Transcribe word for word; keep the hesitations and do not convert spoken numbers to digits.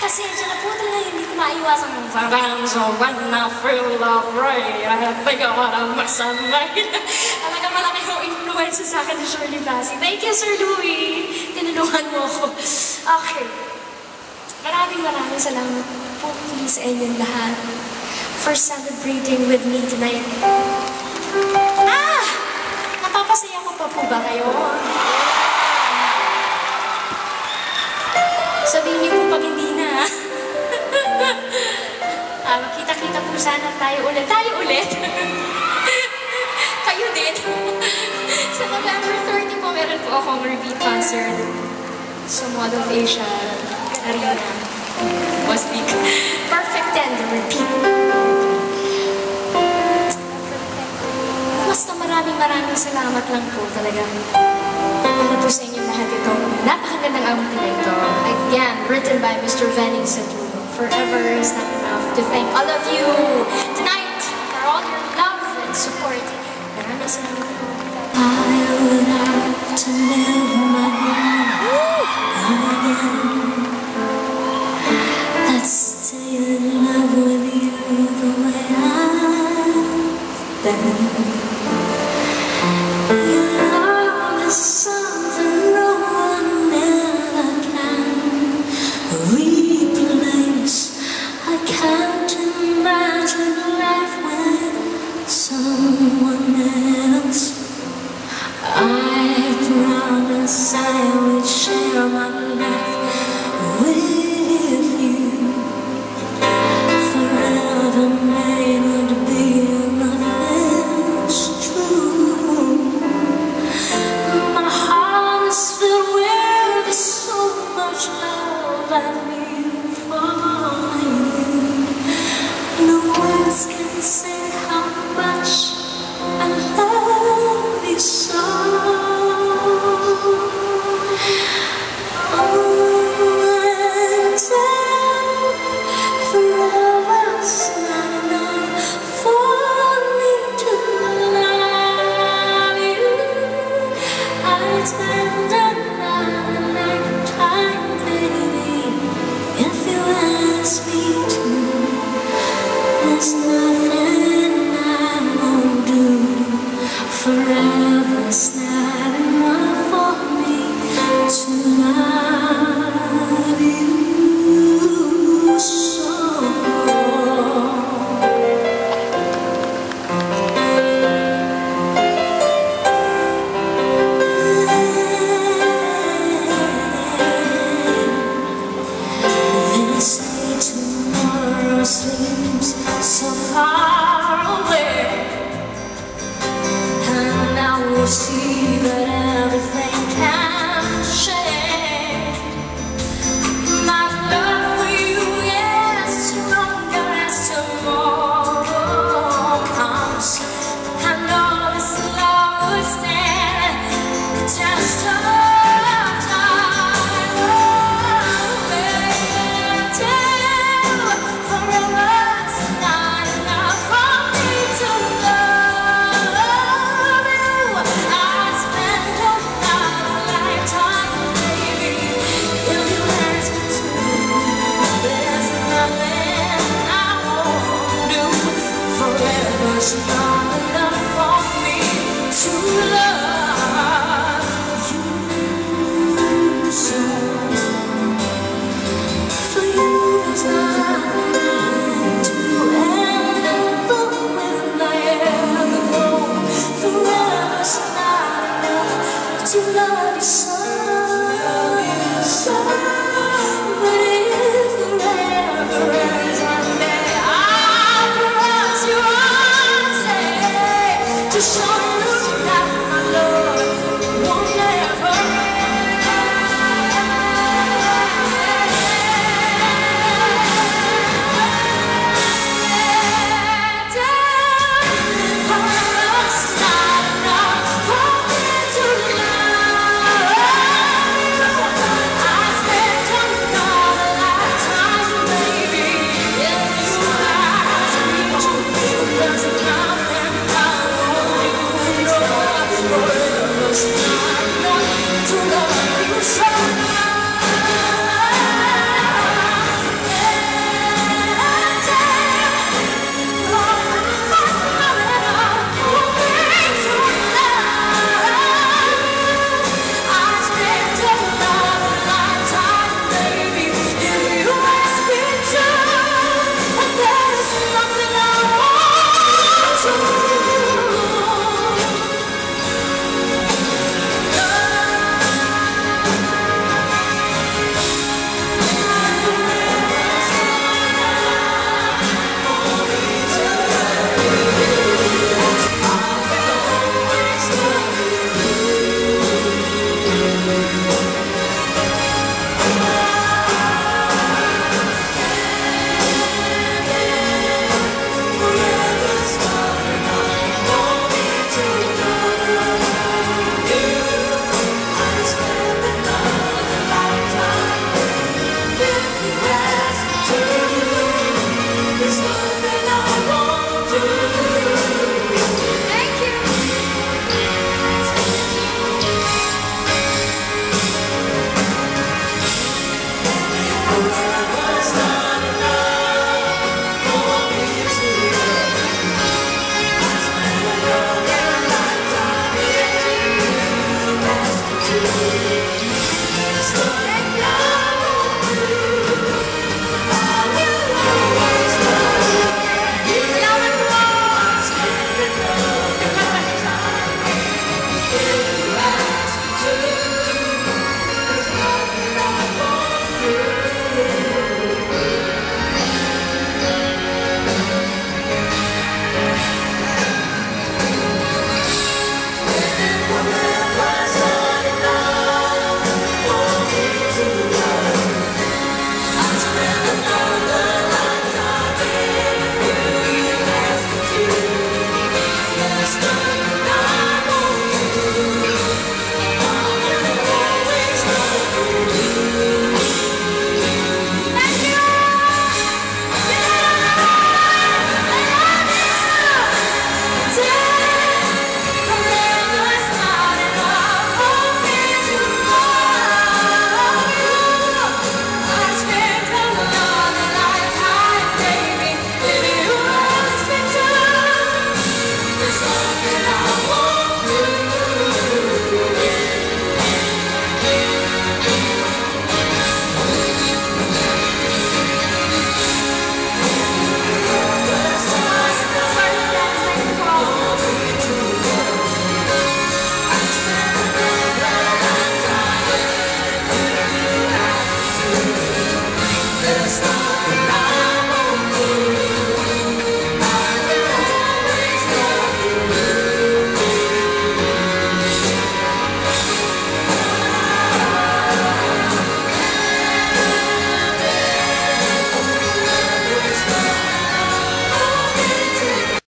pasensya na po talaga, hindi ko maiwasan ng sometimes when I feel love right, I think I wanna masamay. Talaga malaki yung influence sa akin ni Shirley Bassey. Thank you, Sir Louie. Tinulungan mo ako. Okay. Maraming maraming salamat po muli sa inyong lahat for celebrating with me tonight. Ah! Napapasaya ko pa po ba kayo? Sabihin niyo po pag hindi na. ah, Makita-kita po sana tayo ulit. Tayo ulit! Kayo din. Sa November thirty po, meron po akong repeat concert sa Mall of Asia Arena. Was week. Perfect ten, the repeat. Basta maraming maraming salamat lang po talaga. Para po sa inyo lahat ito. Napakagandang awit na ito. Again, written by Mister Venning Saduro. Forever is not enough to thank all of you tonight for all your love and support. Maraming salamat po. I would have to live my life again. Let's stay in love with you the way I've been. Something no one ever can replace. I can't imagine life with someone else. I promise I will share my life with you. Forever may not be enough, it's true. Let me find. No words can say how much I love you so. Oh, and forever's not enough for me to love you. I'd spend another lifetime, baby, if you ask me to. There's no